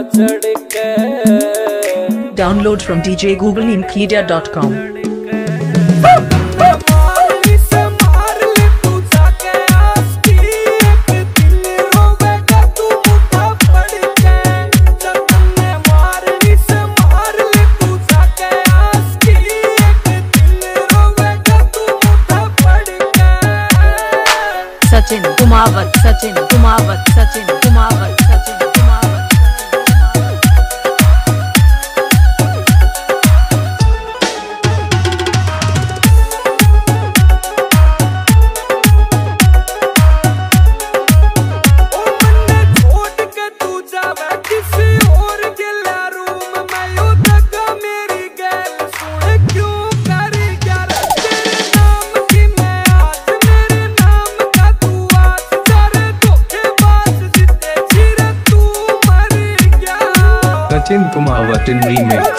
Download from djgooglemedia.com. Sachin Kumawat Sachin Kumawat Sachin Kumawat Sachin Kumawat Sachin Kumawat in remix.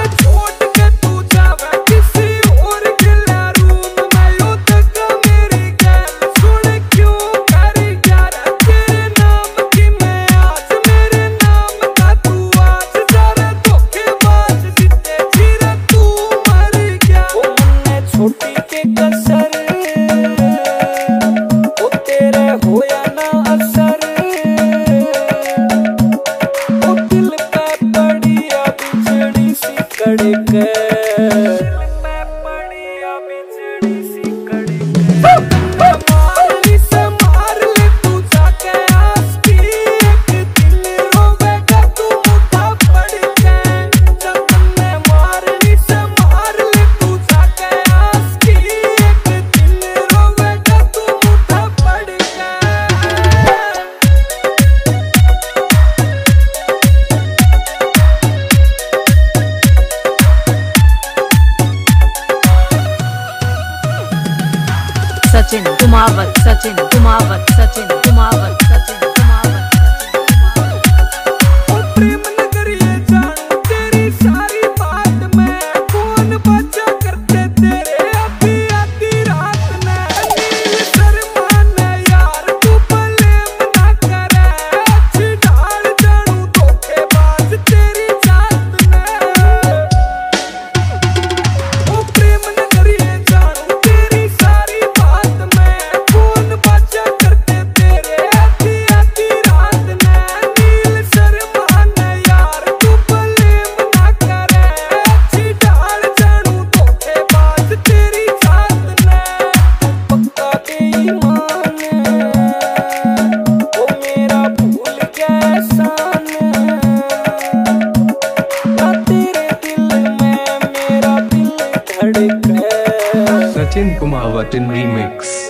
Sachin Kumawat Sachin Kumawat Sachin Kumawat Sachin Kumawat प्रेम नगरिए जान तेरी सारी बात में कौन बचा करते तेरे अभी आधी रात में नील शर्मा ने यार तू ब्लेम ना करे अच्छी डाल जानू धोखेबाज तेरी जात में ओ प्रेम नगरिए जान तेरी सारी Sachin Kumawat in remix.